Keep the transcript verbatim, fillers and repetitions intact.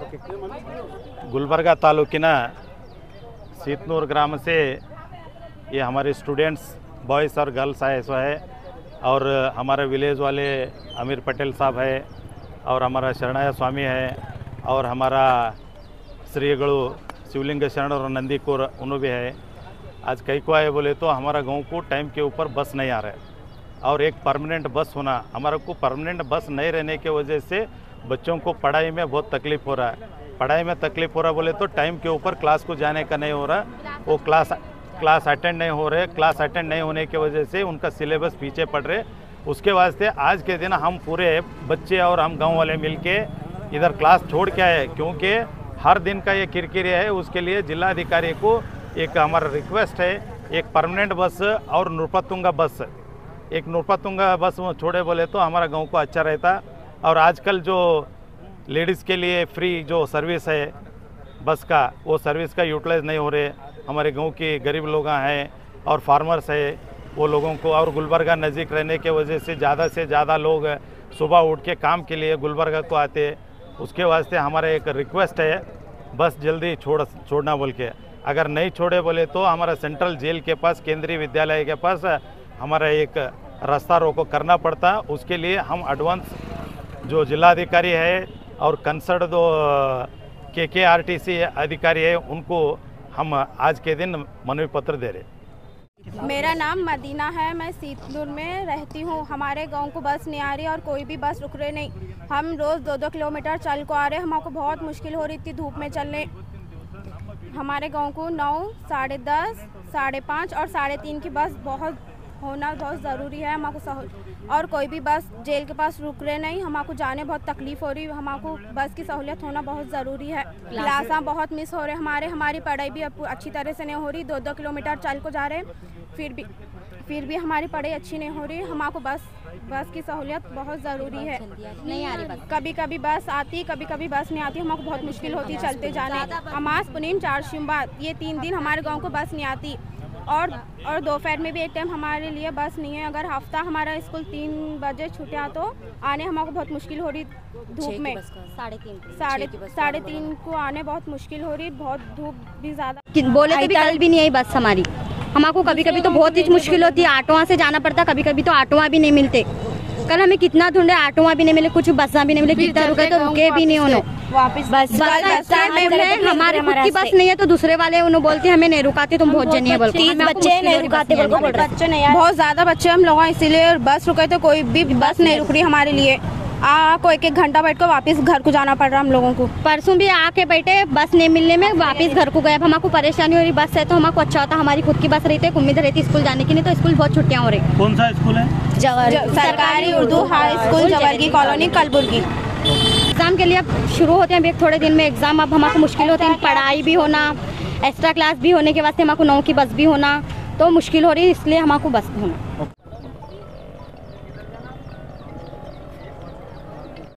गुलबर्गा तालुकिना सीतनूर ग्राम से ये हमारे स्टूडेंट्स बॉयज़ और गर्ल्स आए सो है और हमारे विलेज वाले अमीर पटेल साहब है और हमारा शरणाया स्वामी है और हमारा श्रीगढ़ शिवलिंग शरण और नंदीपुर उन्हों भी है। आज कई को आए बोले तो हमारा गांव को टाइम के ऊपर बस नहीं आ रहा है और एक परमानेंट बस होना, हमारा को परमानेंट बस नहीं रहने के वजह से बच्चों को पढ़ाई में बहुत तकलीफ़ हो रहा है। पढ़ाई में तकलीफ़ हो रहा बोले तो टाइम के ऊपर क्लास को जाने का नहीं हो रहा, वो क्लास क्लास अटेंड नहीं हो रहे। क्लास अटेंड नहीं होने की वजह से उनका सिलेबस पीछे पड़ रहे। उसके वास्ते आज के दिन हम पूरे बच्चे और हम गांव वाले मिलके इधर क्लास छोड़ के आए, क्योंकि हर दिन का ये किरकिरी है। उसके लिए जिलाधिकारी को एक हमारा रिक्वेस्ट है, एक परमानेंट बस और नृपतुंगा बस, एक नृपतुंगा बस छोड़े बोले तो हमारा गांव को अच्छा रहता। और आजकल जो लेडीज़ के लिए फ्री जो सर्विस है बस का, वो सर्विस का यूटिलाइज नहीं हो रहे। हमारे गांव के गरीब लोग हैं और फार्मर्स है, वो लोगों को और गुलबर्गा नज़दीक रहने के वजह से ज़्यादा से ज़्यादा लोग सुबह उठ के काम के लिए गुलबर्गा को आते। उसके वास्ते हमारा एक रिक्वेस्ट है, बस जल्दी छोड़ छोड़ना बोल के। अगर नहीं छोड़े बोले तो हमारा सेंट्रल जेल के पास, केंद्रीय विद्यालय के पास हमारा एक रास्ता रोको करना पड़ता। उसके लिए हम एडवांस जो जिलाधिकारी है और कंसर्न दो के के आर टी सी अधिकारी है, उनको हम आज के दिन मनवी पत्र दे रहे। मेरा नाम मदीना है, मैं सीतनूर में रहती हूँ। हमारे गांव को बस नहीं आ रही और कोई भी बस रुक रहे नहीं। हम रोज़ दो दो किलोमीटर चल को आ रहे, हमको बहुत मुश्किल हो रही थी धूप में चलने। हमारे गांव को नौ, साढ़े दस, साढ़े पाँच और साढ़े तीन की बस बहुत होना बहुत ज़रूरी है हमको सहूल। और कोई भी बस जेल के पास रुक रहे नहीं, हमको जाने बहुत तकलीफ़ हो रही। हमको बस की सहूलियत होना बहुत ज़रूरी है। क्लासा बहुत मिस हो रहे हमारे, हमारी पढ़ाई भी अच्छी तरह से नहीं हो रही। दो दो किलोमीटर चल को जा रहे, फिर भी फिर भी हमारी पढ़ाई अच्छी नहीं हो रही। हमको बस बस की सहूलियत बहुत ज़रूरी है। नहीं आ रही बस, कभी कभी बस आती, कभी कभी बस नहीं आती। हमको बहुत मुश्किल होती चलते जाने। अमास, पुनीम, चारशिम्बाद ये तीन दिन हमारे गाँव को बस नहीं आती। और और दोपहर में भी एक टाइम हमारे लिए बस नहीं है। अगर हफ्ता हमारा स्कूल तीन बजे छूटा तो आने हमको बहुत मुश्किल हो रही धूप में। साढ़े तीन साढ़े साढ़े तीन को आने बहुत मुश्किल हो रही, बहुत धूप भी ज़्यादा। बोले तो भी कल भी नहीं आई बस हमारी। हमको कभी कभी तो बहुत ही मुश्किल होती है, ऑटोआ से जाना पड़ता। कभी कभी तो ऑटोआ भी नहीं मिलते। कल हमें कितना ढूंढे, ऑटोआ भी नहीं मिले, कुछ बसा भी नहीं मिले। कितना रुके तो रुके भी नहीं उन्होंने वापस। बस हमारे खुद की बस नहीं है तो दूसरे वाले उन्होंने बोलते हमें नहीं रुकाते, तुम बहुत जनी है बोलते। बच्चे नहीं रुकाते, बच्चे नहीं, बहुत ज्यादा बच्चे हम लोग, इसीलिए बस रुके तो कोई भी बस नहीं रुक रही हमारे लिए। आ को एक एक घंटा बैठ कर वापस घर को जाना पड़ रहा हम लोगों को। परसों भी आके बैठे, बस नहीं मिलने में वापस घर को गए। हमको परेशानी हो रही। बस है तो हमको अच्छा होता, हमारी खुद की बस रहती है, उम्मीद रहती स्कूल जाने की। नहीं तो स्कूल बहुत छुट्टियां हो रही। कौन सा स्कूल है? सरकारी Urdu high school, Jewargi colony, Kalaburagi. Exam के लिए अब शुरू होते हैं, एक थोड़े दिन में एग्जाम। अब हमको मुश्किल होती है, पढ़ाई भी होना, एक्स्ट्रा क्लास भी होने के वास्ते हमको नौ की बस भी होना तो मुश्किल हो रही है, इसलिए हमको बस होना।